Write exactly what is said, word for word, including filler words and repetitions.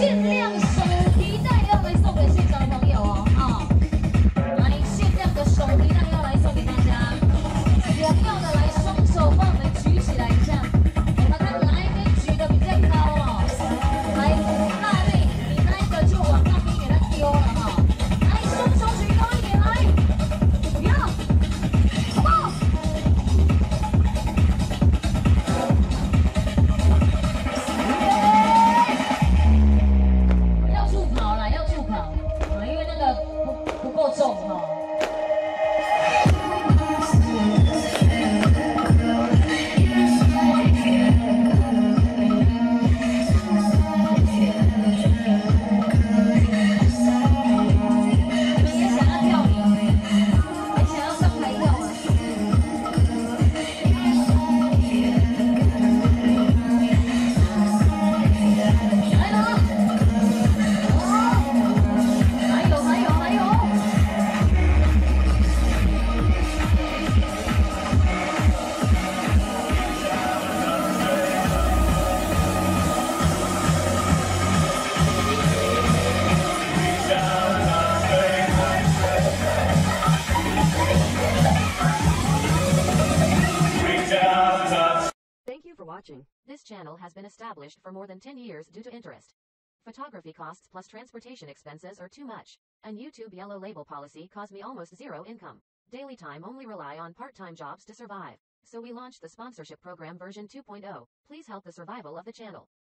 限量手提袋要来送给现场的朋友哦，啊，来限量的手提袋要来送给大家，想要的来双手帮我们举起来一下，我们看哪一边举的比较高哦，来，大妹，你那一个就往那边给它丢了哈，来，双手举高一点来，要，好不好？ 重哦。你们也想要跳舞，还想要上台跳吗？来了，哦，还有还有还有。 Thank you for watching. This channel has been established for more than ten years due to interest. Photography costs plus transportation expenses are too much, and YouTube yellow label policy caused me almost zero income. Daily time only rely on part-time jobs to survive. So we launched the sponsorship program version two point oh. Please help the survival of the channel.